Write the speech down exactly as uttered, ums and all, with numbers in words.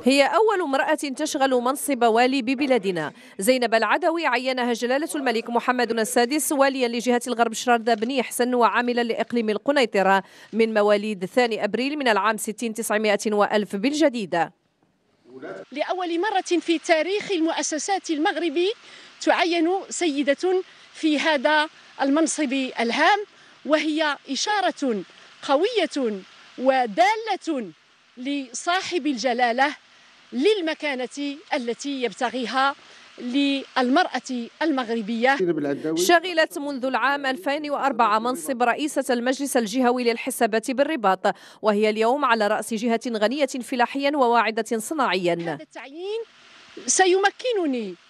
هي أول امرأة تشغل منصب والي ببلادنا. زينب العدوي عينها جلالة الملك محمد السادس واليا لجهة الغرب شراردة بني حسن وعاملا لإقليم القنيطرة من مواليد ثاني أبريل من العام ستين تسعمائة وألف بالجديدة. لأول مرة في تاريخ المؤسسات المغربي تعين سيدة في هذا المنصب الهام، وهي إشارة قوية ودالة لصاحب الجلالة للمكانة التي يبتغيها للمرأة المغربية. شغلت منذ العام ألفين وأربعة منصب رئيسة المجلس الجهوي للحسابات بالرباط، وهي اليوم على رأس جهة غنية فلاحيا وواعدة صناعيا. هذا التعيين سيمكنني